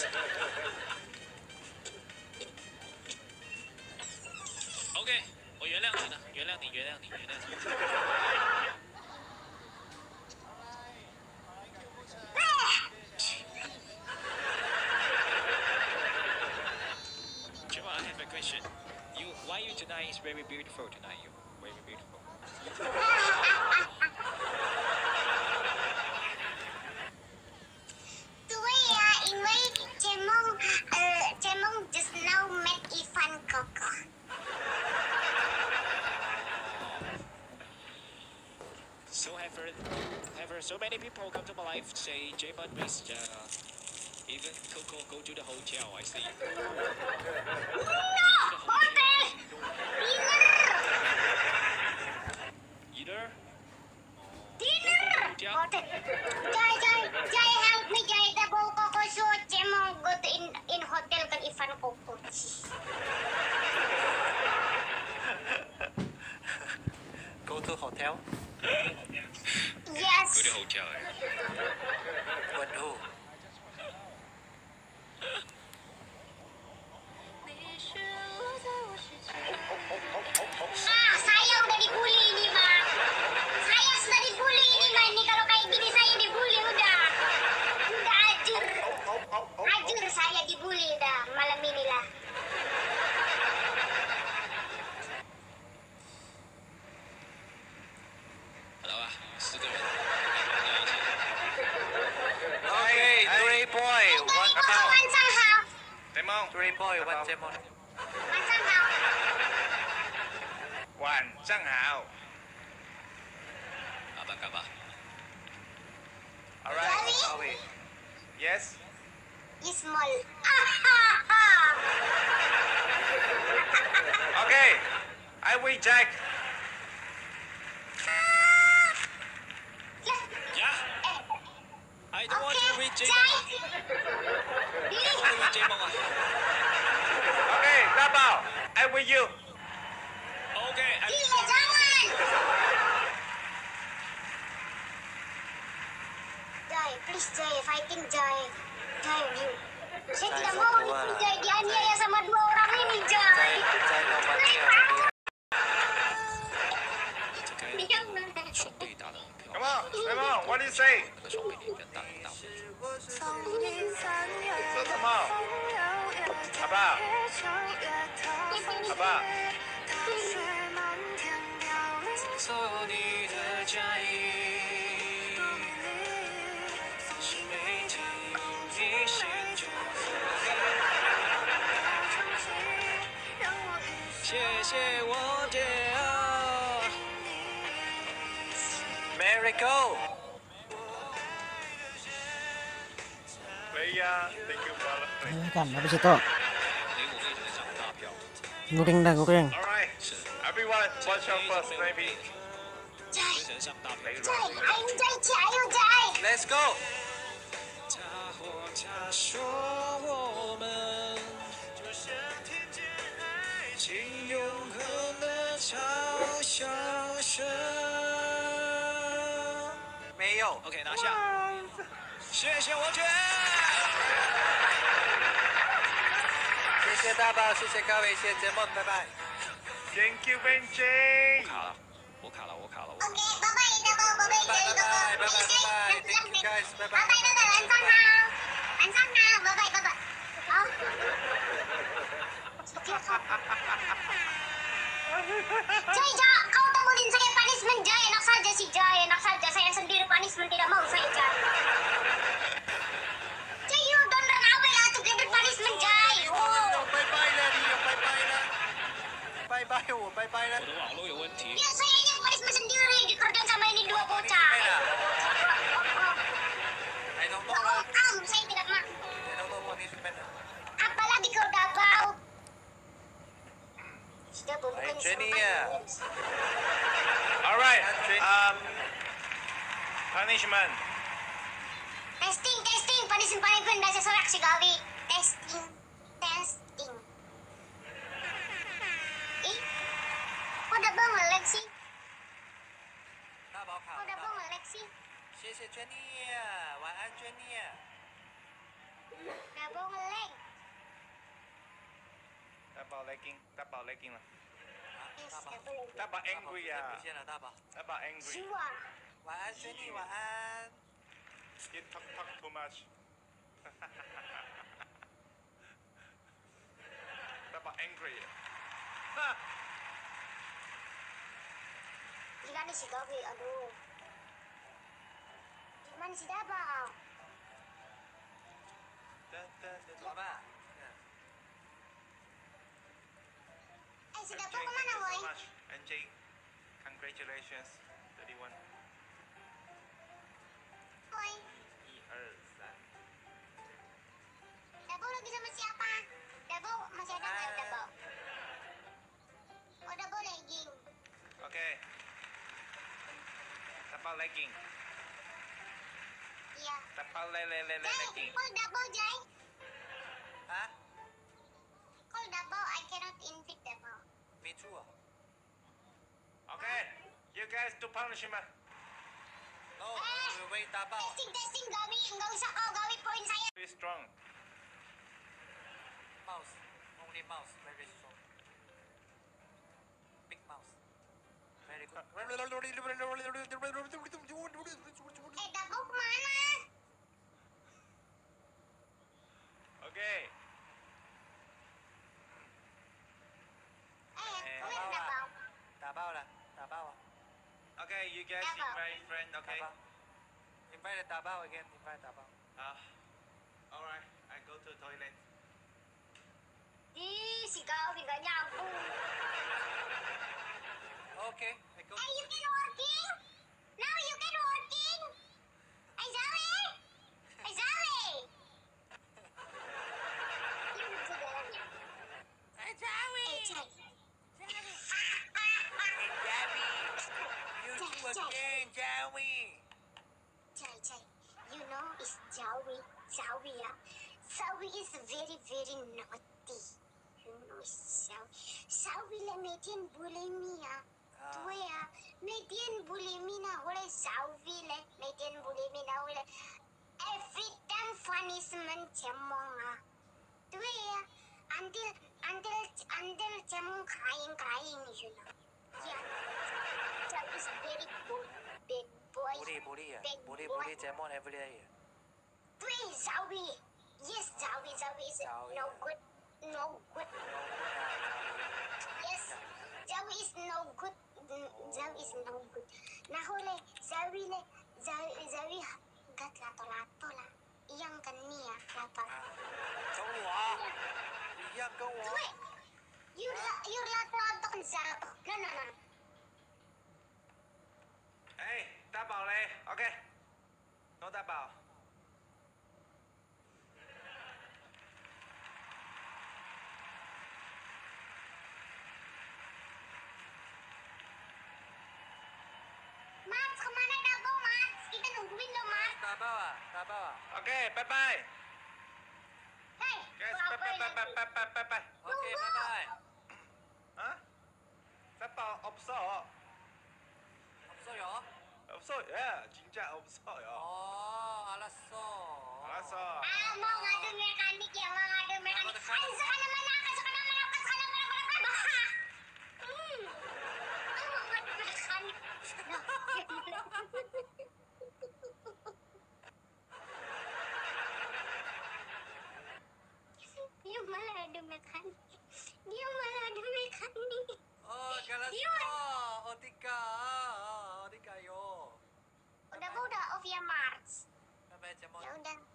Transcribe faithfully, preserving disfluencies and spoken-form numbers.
OK， 我原谅你了，原谅你，原谅你，原谅你。Jima, I have a question. You, why you tonight is very beautiful tonight? You very beautiful. 对呀，因为节目呃节目 just now met Ivan Koko。 So have heard, have heard so many people come to my life say J-Mon makes uh, even Coco go to the hotel. I see. No, hotel. Either. Dinner. Hotel. Jai, Jai, Jai, help me, Jai. Double Coco shoot. Jemo go to in in hotel kan Ivan Koko. Go to hotel. Yes. Go to hotel. With who? Ah, saya udah dibully ini, Bang. Saya sudah dibully ini, Bang. Ini kalau kayak gini saya dibully udah. Udah ajur. Ajur saya dibully udah malam ini lah. Halo啊，四个人。 Okay, three boy, one Koko Jemon. 晚上好， Demon， Three boy, one Jemon. 晚上好。 晚上好。 Apa kabar? All right. Sorry? Are we? Yes. Is small. Ah ha ha. Okay. I will Jack. Yeah. I don't want to Okay, read Jai. J-Mon. I Really? don't want to read J-Mon 啊。 Okay, double. I will you. Okay. I Iya, jangan. Jai, please Jai, fighting Jai. Jai, you. Saya Jai tidak satu mau lah. nih Jai dianiaya sama dua orang ini Jai. Jai, Jai nomornya. It's okay. 你让呢？ 双倍打得很漂 Come 亮。 on, Demon. What do you say? 那个双倍脸跟大很大。 说什么？好不好？好不好？ 做你的嫁衣，是每天用一心中谢谢我爹啊！ Merry go. 可以呀，Thank you, brother. Ayan kan, habis itu 雷姆妹这个长大票， guring dah guring. All right. 是 Everyone, watch out first, maybe. Jai, 精神上大票。 Jai, ayo Jai, ayo Jai. Let's go. 他或他说我们就像听见爱情永恒的嘲笑声。 没有。 OK， 拿下。谢谢我姐。 谢谢大宝，谢谢各位，谢谢节目，拜拜。 Thank you, Benji. 卡了，我卡了，我卡了，我 Oke, bye bye double, bye bye Jai, double. Bye, bye, bye, Please, Jai, bye, bye. jangan Thank you, bilang, guys. Bye, Bye bye. bye double, 안상하. 안상하, bye bye, bye bye. Oh. Jai, Jai, kau temuin saya punishment Jai, enak saja sih Jai, enak saja. Saya sendiri punishment tidak mau saya Jai. Jai, you don't run away ah, together punishment Jai. Oh. 拜拜了，你有拜拜了。拜拜，我拜拜了。 我的网络有问题。 Ya, saya ini punishment sendiri dikerjain sama ini dua bocah. I don't know. Oh, am, saya tidak mau. I don't know punishment. Apalagi kau dabau. Sudah bukan Hai, sama Jenny ya. All right. Andrew. Um, punishment. Testing, testing, punishment, punishment, dah saya sorak si Gawi. Testing, testing. Ih, kok udah bang nge-lag sih? 大宝卡 Kok 了 udah。bang nge-lag sih? 谢谢 Jenny，晚安 Jenny。 Udah bang 宝 lagging， 大宝 lagging 了， 啊，大宝， 大宝 angry 啊， 啊不，见了，大宝。 大宝 angry。 Sure. 晚安，轩尼，晚安。 You talk talk too much。大宝 angry。哈。 Gimana si Gabi? Aduh. Gimana si Dabang? 噔噔噔。 怎么办？ Eh, si N J, Dabang thank kemana, you so boy? much. N J, congratulations. thirty-one. Boy, 一二三。 Dabang lagi sama siapa? Dabang masih ada nggak Dabang? Oh, Dabang legging. Oke. Tapal lagging. Iya. Tapal le le le le Jai, lagging. call Dabang, Jai. Hah？ Call Dabang, I cannot invite Dabang. Me too 啊。 Okay, you guys do punishment. No, we wait 大宝。 Testing, testing, Gabi. Nggak usah kau Gabi poin saya. Be strong. Mouse, only mouse, very strong. Big mouse. Very good. Eh, Dabang kemana? Okay. Eh, Eh, kemana Dabang. Dabang? 打爆了，打爆啊！ Okay, you guys Tapal. invite friend. 打 Okay. 爆。Invite 打爆 again, invite 打爆。 Uh, all right. I go to toilet. Ih, si Gabi nggak nyambung. Okay, I go. Eh, you can working? Now you can working? Eh, Zawi? Eh, Zawi? Ini bisa jalannya. Hey, Jawi. Eh, Jai. Hey, Jawi. You Jai, do Jai. again, Jawi. Jai, Jai. You know it's Zawi. Zawi, ya. Zawi is very, very naughty. You know it's Zawi. Zawi là mẹ thiên bulimi, ya. Ah. Tuwe, ya. Mẹ thiên bulimi na hore Zawi le. Mẹ thiên bulimi na hore. Every time punishment chemong, ah. Tuwe, ya. Until, until, until chemong crying, crying, you know. Yeah. Zawi is very good, big boy. Bully, bully 啊 Big ，bully boy. bully 节目 every day 啊。 Please, Zawi. Yes, Zawi, Zawi is Zawi. no good. No good. Yes, Zawi is no good. Mm, Zawi is no good. Nahuli, Zawi le, Zawi, Zawi gat lato-lato lah. Iyang kania lato. 跟我一样，跟我。 Wait, you la, you lato-lato kan Zawi. No, no, no. Hey, 大宝嘞 Okay. No 大宝。 Mats, kemana Dabong, Mats? Kita nungguin lo, Mats. 打爆啊，打爆啊。 Okay, bye bye. Hey, Guys, gua bye bye apain bye bye nanti? bye bye bye bye. OK，拜拜。 Hah? 大宝 없어. 없어요? 없어. 야, 진짜 없어요. 어, 알았어. 알았어. Ah, mau ngadu mekanik ya, mau ngadu mekanik. Ngadu mekanik. Ay, suka naman ako, suka naman ako, suka naman ako, suka naman ako. Hmm. Ay, mau ngadu mekanik. Dia malah ada mekanik. Dia malah ada mekanik. 어, 갈았어. Yun. 어디가? 어디가요? Udah, gua udah off ya, Mars. 拜拜，节目。 Ya udah.